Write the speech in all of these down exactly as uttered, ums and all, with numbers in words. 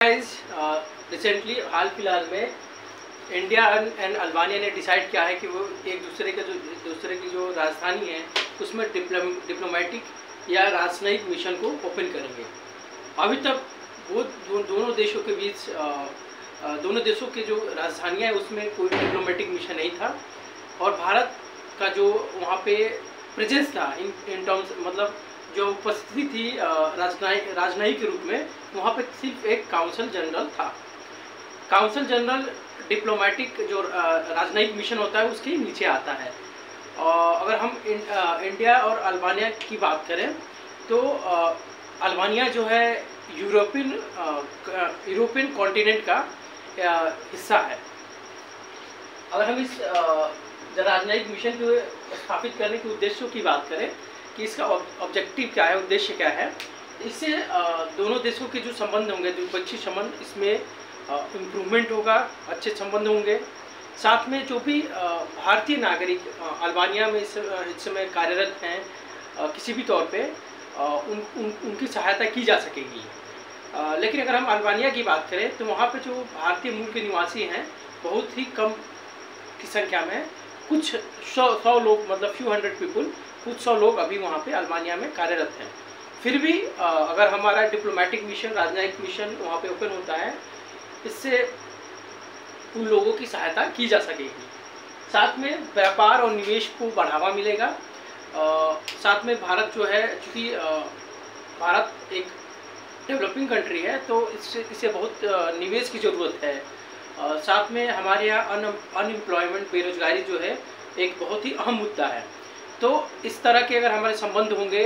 Guys, recently हाल फिलहाल में इंडिया एंड अल्बानिया ने डिसाइड किया है कि वो एक दूसरे के जो दूसरे की जो राजधानी है उसमें डिप्लोमेटिक या राजनयिक मिशन को ओपन करेंगे। अभी तक वो दो, दोनों देशों के बीच आ, आ, दोनों देशों के जो राजधानियाँ हैं उसमें कोई डिप्लोमेटिक मिशन नहीं था और भारत का जो वहाँ पे प्रेजेंस था इन इन टर्म्स मतलब जो उपस्थिति थी राजनयिक राजनयिक के रूप में, वहाँ पे सिर्फ एक काउंसिल जनरल था। काउंसिल जनरल डिप्लोमेटिक जो राजनयिक मिशन होता है उसके नीचे आता है। और अगर हम इन, इंडिया और अल्बानिया की बात करें तो अल्बानिया जो है यूरोपियन यूरोपियन कॉन्टिनेंट का हिस्सा है। अगर हम इस राजनयिक मिशन को स्थापित करने के उद्देश्यों की बात करें कि इसका ऑब्जेक्टिव क्या है, उद्देश्य क्या है, इससे दोनों देशों के जो संबंध होंगे, द्विपक्षीय संबंध, इसमें इम्प्रूवमेंट होगा, अच्छे संबंध होंगे। साथ में जो भी भारतीय नागरिक अल्बानिया में इस समय कार्यरत हैं किसी भी तौर पे उन, उन उनकी सहायता की जा सकेगी। लेकिन अगर हम अल्बानिया की बात करें तो वहाँ पे जो भारतीय मूल के निवासी हैं बहुत ही कम की संख्या में, कुछ सौ सौ लोग मतलब फ्यू हंड्रेड पीपल, कुछ सौ लोग अभी वहाँ पे अल्बानिया में कार्यरत हैं। फिर भी अगर हमारा डिप्लोमेटिक मिशन, राजनयिक मिशन वहाँ पे ओपन होता है, इससे उन लोगों की सहायता की जा सकेगी। साथ में व्यापार और निवेश को बढ़ावा मिलेगा। आ, साथ में भारत जो है, चूँकि भारत एक डेवलपिंग कंट्री है तो इससे इसे बहुत निवेश की ज़रूरत है। आ, साथ में हमारे यहाँ अन अनएम्प्लॉयमेंट, बेरोजगारी जो है एक बहुत ही अहम मुद्दा है। तो इस तरह के अगर हमारे संबंध होंगे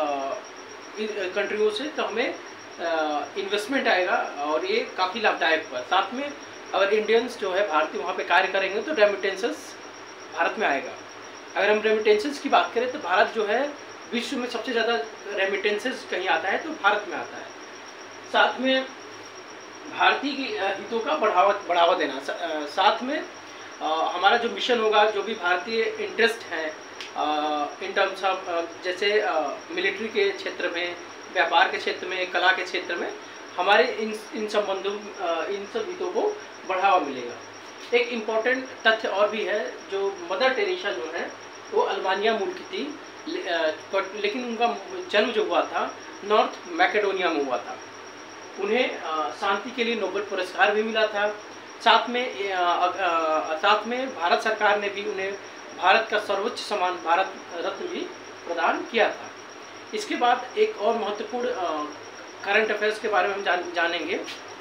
कंट्रियों से तो हमें इन्वेस्टमेंट आएगा और ये काफ़ी लाभदायक हुआ। साथ में अगर इंडियंस जो है भारतीय वहाँ पे कार्य करेंगे तो रेमिटेंसेस भारत में आएगा। अगर हम रेमिटेंसेस की बात करें तो भारत जो है विश्व में सबसे ज़्यादा रेमिटेंसेस कहीं आता है तो भारत में आता है। साथ में भारतीय की हितों का बढ़ावा बढ़ावा देना, साथ में आ, हमारा जो मिशन होगा, जो भी भारतीय इंटरेस्ट हैं इन टर्म्स ऑफ जैसे मिलिट्री के क्षेत्र में, व्यापार के क्षेत्र में, कला के क्षेत्र में, हमारे इन इन संबंधों इन सब हितों को बढ़ावा मिलेगा। एक इम्पॉर्टेंट तथ्य और भी है, जो मदर टेरेसा जो है वो अल्बानिया मूल की थी, लेकिन उनका जन्म जो हुआ था नॉर्थ मैकेडोनिया में हुआ था। उन्हें शांति के लिए नोबेल पुरस्कार भी मिला था। साथ में आ, आ, साथ में भारत सरकार ने भी उन्हें भारत का सर्वोच्च सम्मान भारत रत्न भी प्रदान किया था। इसके बाद एक और महत्वपूर्ण करंट अफेयर्स के बारे में हम जान, जानेंगे।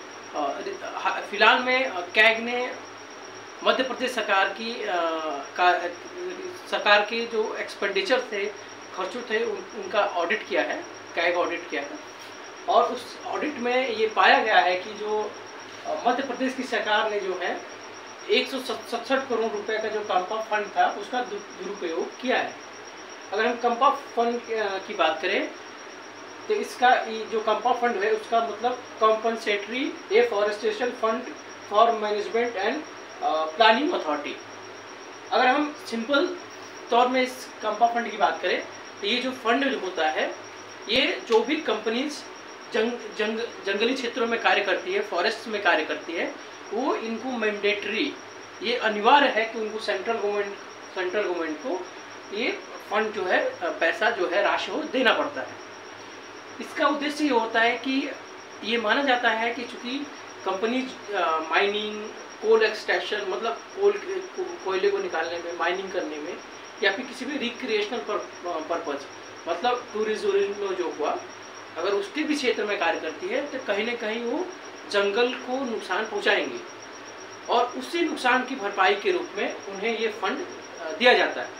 फिलहाल में कैग ने मध्य प्रदेश सरकार की आ, का सरकार के जो एक्सपेंडिचर थे, खर्चों थे, उन, उनका ऑडिट किया है, कैग ऑडिट किया है। और उस ऑडिट में ये पाया गया है कि जो मध्य प्रदेश की सरकार ने जो है एक सौ सड़सठ करोड़ रुपए का जो कंपा फंड था उसका दुरुपयोग किया है। अगर हम कंपा फंड की बात करें तो इसका जो कंपा फंड है उसका मतलब compensatory afforestation fund for management and planning authority. अगर हम सिंपल तौर में इस कंपा फंड की बात करें तो ये जो फंड होता है, ये जो भी कंपनीज जंग जंग जंगली क्षेत्रों में कार्य करती है, फॉरेस्ट में कार्य करती है, वो इनको मैंडेटरी, ये अनिवार्य है कि उनको सेंट्रल गवर्नमेंट सेंट्रल गवर्नमेंट को ये फंड जो है, पैसा जो है, राशि हो देना पड़ता है। इसका उद्देश्य ये होता है कि ये माना जाता है कि चूँकि कंपनी माइनिंग, कोल एक्सट्रैक्शन मतलब कोल कोयले को निकालने में, माइनिंग करने में, या फिर किसी भी रिक्रिएशनल पर्पज मतलब टूरिज्म जो हुआ, अगर उसके भी क्षेत्र में कार्य करती है तो कहीं ना कहीं वो जंगल को नुकसान पहुंचाएंगे और उसी नुकसान की भरपाई के रूप में उन्हें ये फंड दिया जाता है।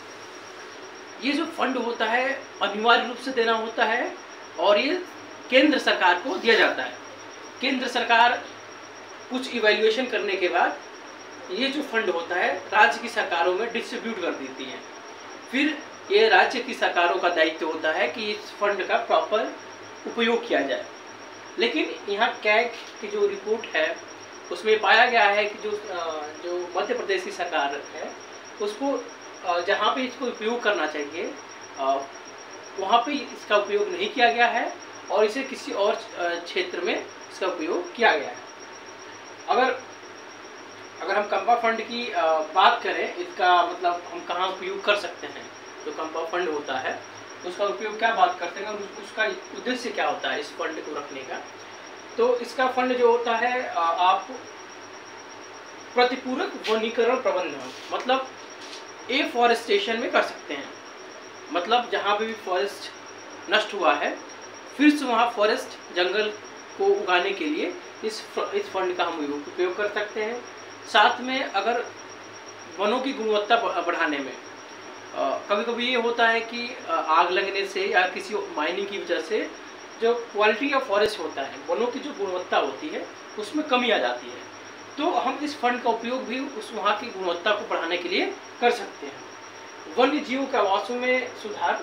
ये जो फंड होता है अनिवार्य रूप से देना होता है और ये केंद्र सरकार को दिया जाता है। केंद्र सरकार कुछ इवैल्यूएशन करने के बाद ये जो फंड होता है राज्य की सरकारों में डिस्ट्रीब्यूट कर देती हैं। फिर ये राज्य की सरकारों का दायित्व होता है कि इस फंड का प्रॉपर उपयोग किया जाए। लेकिन यहाँ कैग की जो रिपोर्ट है उसमें पाया गया है कि जो जो मध्य प्रदेश की सरकार है उसको जहाँ पे इसको उपयोग करना चाहिए वहाँ पे इसका उपयोग नहीं किया गया है और इसे किसी और क्षेत्र में इसका उपयोग किया गया है। अगर अगर हम कंपा फंड की बात करें, इसका मतलब हम कहाँ उपयोग कर सकते हैं, जो कंपा फंड होता है उसका उपयोग क्या बात करते हैं, उसका उद्देश्य क्या होता है इस फंड को रखने का। तो इसका फंड जो होता है, आप प्रतिपूरक वनीकरण प्रबंधन, मतलब एफॉरेस्टेशन में कर सकते हैं। मतलब जहाँ पे भी फॉरेस्ट नष्ट हुआ है, फिर से वहाँ फॉरेस्ट जंगल को उगाने के लिए इस इस फंड का हम उपयोग कर सकते हैं। साथ में अगर वनों की गुणवत्ता बढ़ाने में कभी कभी ये होता है कि आग लगने से या किसी माइनिंग की वजह से जो क्वालिटी ऑफ फॉरेस्ट होता है, वनों की जो गुणवत्ता होती है उसमें कमी आ जाती है। तो हम इस फंड का उपयोग भी उस वहाँ की गुणवत्ता को बढ़ाने के लिए कर सकते हैं। वन्य जीवों के आवासों में सुधार,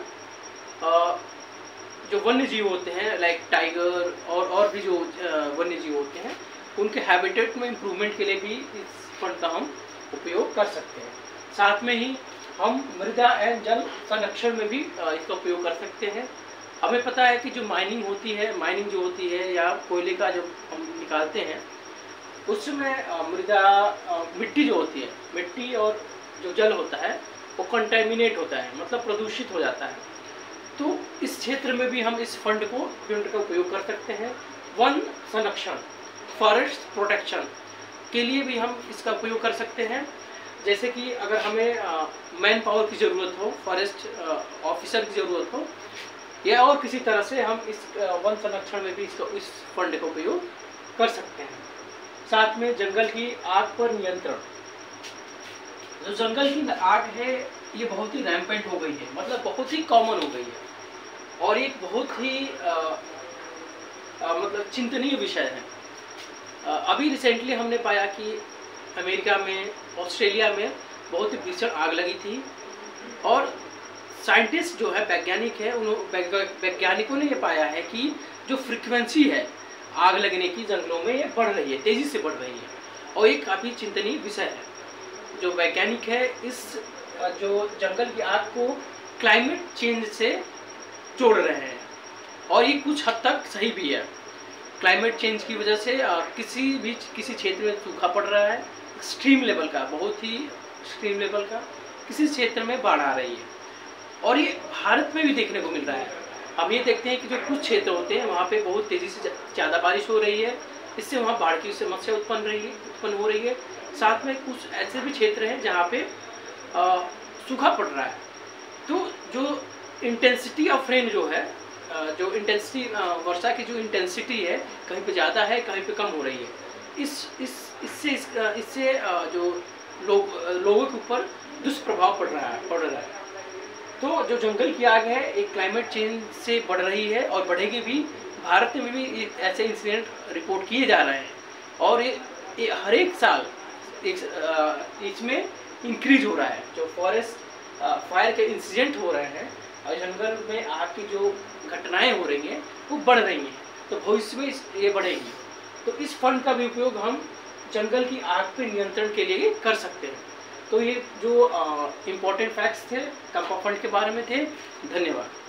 जो वन्य जीव होते हैं लाइक टाइगर और और भी जो वन्य जीव होते हैं, उनके हैबिटेट में इम्प्रूवमेंट के लिए भी इस फंड का हम उपयोग कर सकते हैं। साथ में ही हम मृदा एवं जल संरक्षण में भी इसका उपयोग कर सकते हैं। हमें पता है कि जो माइनिंग होती है माइनिंग जो होती है या कोयले का जो हम निकालते हैं, उसमें मृदा मिट्टी जो होती है, मिट्टी और जो जल होता है वो कंटेमिनेट होता है, मतलब प्रदूषित हो जाता है। तो इस क्षेत्र में भी हम इस फंड को फंड का उपयोग कर सकते हैं। वन संरक्षण, फॉरेस्ट प्रोटेक्शन के लिए भी हम इसका उपयोग कर सकते हैं। जैसे कि अगर हमें मैन पावर की ज़रूरत हो, फॉरेस्ट ऑफिसर की ज़रूरत हो, या और किसी तरह से हम इस वन संरक्षण में भी इसका इस फंड का उपयोग कर सकते हैं। साथ में जंगल की आग पर नियंत्रण, जो जंगल की आग है ये बहुत ही रैम्पेंट हो गई है, मतलब बहुत ही कॉमन हो गई है, और एक बहुत ही आ, आ, मतलब चिंतनीय विषय है। आ, अभी रिसेंटली हमने पाया कि अमेरिका में, ऑस्ट्रेलिया में बहुत ही भीषण आग लगी थी, और साइंटिस्ट जो है, वैज्ञानिक है, उन वैज्ञानिकों ने ये पाया है कि जो फ्रीक्वेंसी है आग लगने की जंगलों में ये बढ़ रही है, तेज़ी से बढ़ रही है, और एक काफ़ी चिंतनीय विषय है। जो वैज्ञानिक है इस जो जंगल की आग को क्लाइमेट चेंज से जोड़ रहे हैं, और ये कुछ हद तक सही भी है। क्लाइमेट चेंज की वजह से किसी भी किसी क्षेत्र में सूखा पड़ रहा है, एक्सट्रीम लेवल का, बहुत ही एक्सट्रीम लेवल का, किसी क्षेत्र में बाढ़ आ रही है, और ये भारत में भी देखने को मिल रहा है। हम ये देखते हैं कि जो कुछ क्षेत्र होते हैं वहाँ पे बहुत तेज़ी से ज़्यादा बारिश हो रही है, इससे वहाँ बाढ़ की समस्या उत्पन्न रही है उत्पन्न हो रही है। साथ में कुछ ऐसे भी क्षेत्र हैं जहाँ पे सूखा पड़ रहा है। तो जो इंटेंसिटी ऑफ रेन जो है, जो इंटेंसिटी वर्षा की जो इंटेंसिटी है, कहीं पे ज़्यादा है, कहीं पे कम हो रही है। इस इस इससे इस, इससे जो लोग लोगों के ऊपर दुष्प्रभाव पड़ रहा है पड़ रहा है तो जो जंगल की आग है एक क्लाइमेट चेंज से बढ़ रही है, और बढ़ेगी भी। भारत में भी ऐसे इंसिडेंट रिपोर्ट किए जा रहे हैं, और ये, ये हर एक साल एक इसमें इंक्रीज हो रहा है। जो फॉरेस्ट फायर के इंसिडेंट हो रहे हैं और जंगल में आग की जो घटनाएं हो रही हैं वो बढ़ रही हैं, तो भविष्य में ये बढ़ेगी। तो इस फंड का भी उपयोग हम जंगल की आग पे नियंत्रण के लिए कर सकते हैं। तो ये जो इम्पोर्टेंट फैक्ट्स थे कंपा फंड के बारे में थे। धन्यवाद।